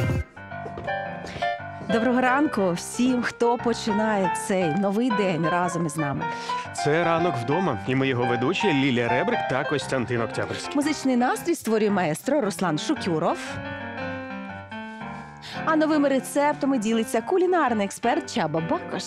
Доброго ранку всім, хто починає цей новий день разом із нами. Це «Ранок вдома» і ми його ведучі Лілія Ребрик та Костянтин Октябрьський. Музичний настрій створює маестро Руслан Шукюров. А новими рецептами ділиться кулінарний експерт Чаба Бакош.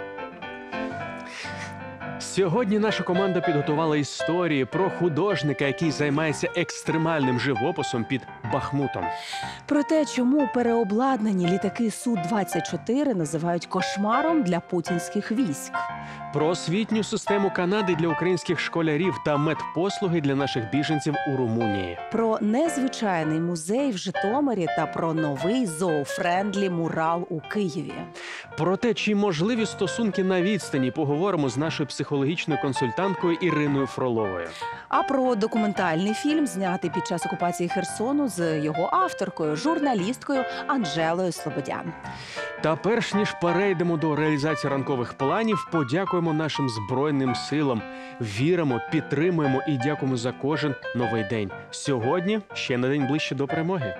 Сьогодні наша команда підготувала історії про художника, який займається екстремальним живописом під Бахмутом. Про те, чому переобладнані літаки Су-24 називають кошмаром для путінських військ. Про освітню систему Канади для українських школярів та медпослуги для наших біженців у Румунії. Про незвичайний музей в Житомирі та про новий зоофрендлі мурал у Києві. Про те, чи можливі стосунки на відстані, поговоримо з нашою психологічною консультанткою Іриною Фроловою. А про документальний фільм, знятий під час окупації Херсону з його авторкою, журналісткою Анжелою Слободян. Та перш ніж перейдемо до реалізації ранкових планів, подякуємо нашим Збройним силам. Віримо, підтримуємо і дякуємо за кожен новий день. Сьогодні ще на день ближче до перемоги.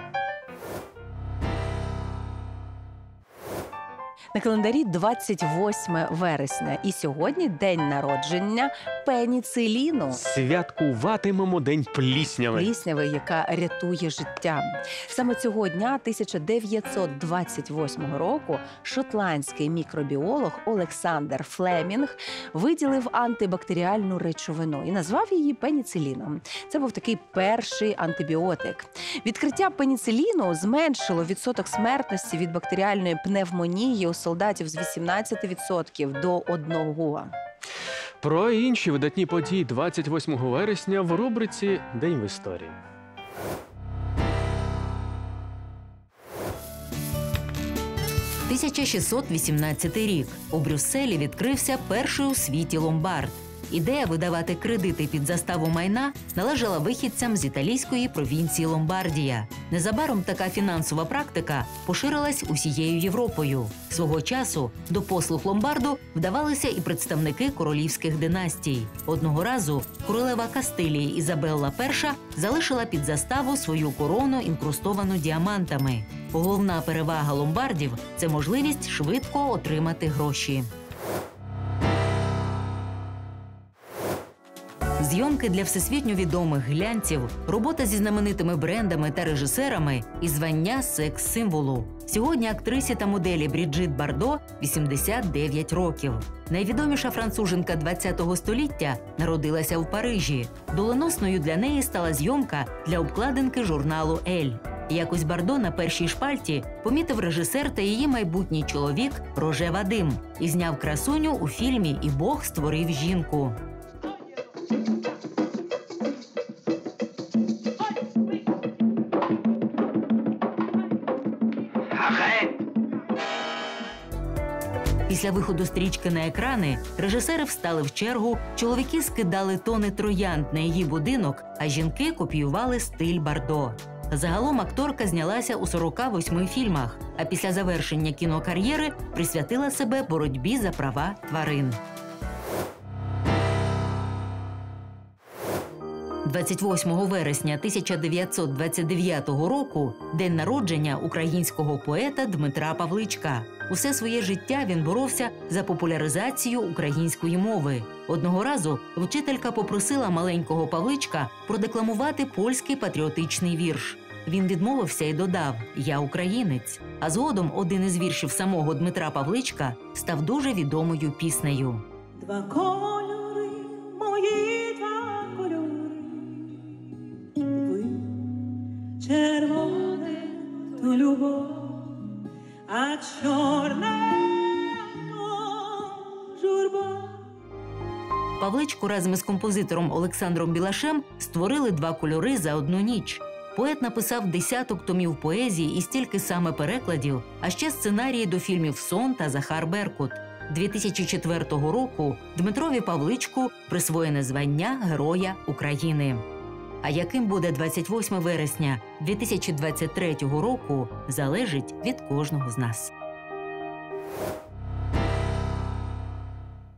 На календарі 28 вересня. І сьогодні день народження пеніциліну. Святкуватимемо День плісняви. Плісняви, яка рятує життя. Саме цього дня 1928 року шотландський мікробіолог Олександр Флемінг виділив антибактеріальну речовину і назвав її пеніциліном. Це був такий перший антибіотик. Відкриття пеніциліну зменшило відсоток смертності від бактеріальної пневмонії у солдатів з 18% до 1%. Про інші видатні події 28 вересня в рубриці «День в історії». – 1618 рік. У Брюсселі відкрився перший у світі ломбард. Ідея видавати кредити під заставу майна належала вихідцям з італійської провінції Ломбардія. Незабаром така фінансова практика поширилась усією Європою. Свого часу до послуг ломбарду вдавалися і представники королівських династій. Одного разу королева Кастилії Ізабелла І залишила під заставу свою корону, інкрустовану діамантами. Головна перевага ломбардів – це можливість швидко отримати гроші. Зйомки для всесвітньо відомих глянців, робота зі знаменитими брендами та режисерами і звання секс-символу. Сьогодні актрисі та моделі Бріджит Бардо 89 років. Найвідоміша француженка ХХ століття народилася в Парижі. Доленосною для неї стала зйомка для обкладинки журналу «Ель». Якось Бардо на першій шпальті помітив режисер та її майбутній чоловік Роже Вадим і зняв красуню у фільмі «І Бог створив жінку». Після виходу стрічки на екрани режисери встали в чергу, чоловіки скидали тони троянд на її будинок, а жінки копіювали стиль Бардо. Загалом акторка знялася у 48 фільмах, а після завершення кінокар'єри присвятила себе боротьбі за права тварин. 28 вересня 1929 року – день народження українського поета Дмитра Павличка. Усе своє життя він боровся за популяризацію української мови. Одного разу вчителька попросила маленького Павличка продекламувати польський патріотичний вірш. Він відмовився і додав «Я українець». А згодом один із віршів самого Дмитра Павличка став дуже відомою піснею. Два кольори, мої два кольори. Ви червоне то любов, а чорне то журба. Павличко разом із композитором Олександром Білашем створили два кольори за одну ніч. Поет написав десяток томів поезії і стільки саме перекладів, а ще сценарії до фільмів «Сон» та «Захар Беркут». 2004 року Дмитрові Павличку присвоєне звання Героя України. А яким буде 28 вересня 2023 року, залежить від кожного з нас.